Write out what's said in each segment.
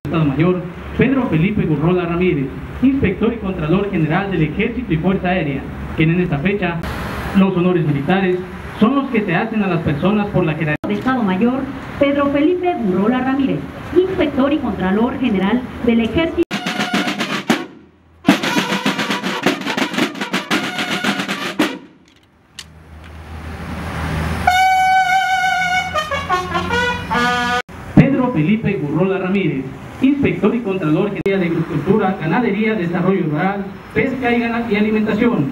Estado Mayor, Pedro Felipe Gurrola Ramírez, Inspector y Contralor General del Ejército y Fuerza Aérea, quien en esta fecha, los honores militares son los que se hacen a las personas por la jerarquía de Estado Mayor, Pedro Felipe Gurrola Ramírez, Inspector y Contralor General del Ejército. Pedro Felipe Gurrola Ramírez, Inspector y Contralor General de Agricultura, Ganadería, Desarrollo Rural, Pesca y Alimentación.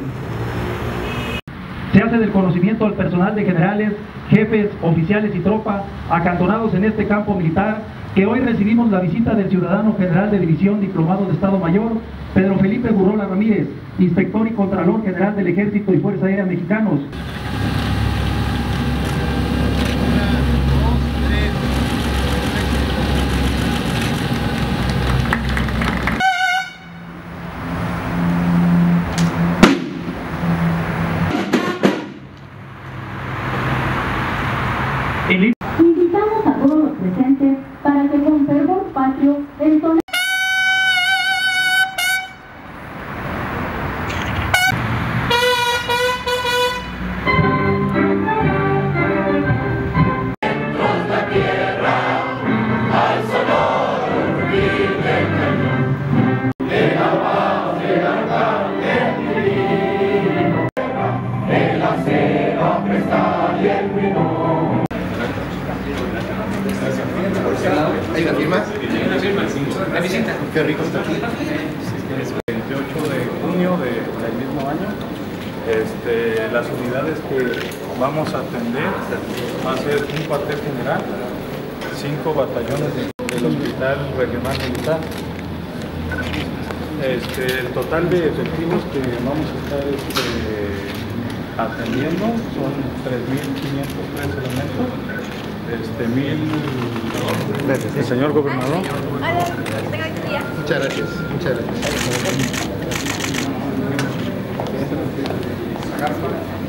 Se hace del conocimiento al personal de generales, jefes, oficiales y tropa acantonados en este campo militar que hoy recibimos la visita del ciudadano general de división diplomado de Estado Mayor, Pedro Felipe Gurrola Ramírez, Inspector y Contralor General del Ejército y Fuerza Aérea Mexicanos. Invitamos a todos los presentes para que con fervor patrio entonen. ¿Hay una firma? La visita. Qué rico está aquí. Es 28 de junio del mismo año. Las unidades que vamos a atender va a ser un cuartel general, 5 batallones del Hospital Regional Militar. El total de efectivos que vamos a estar atendiendo son 3.503 elementos. El señor gobernador. Muchas gracias. Muchas gracias.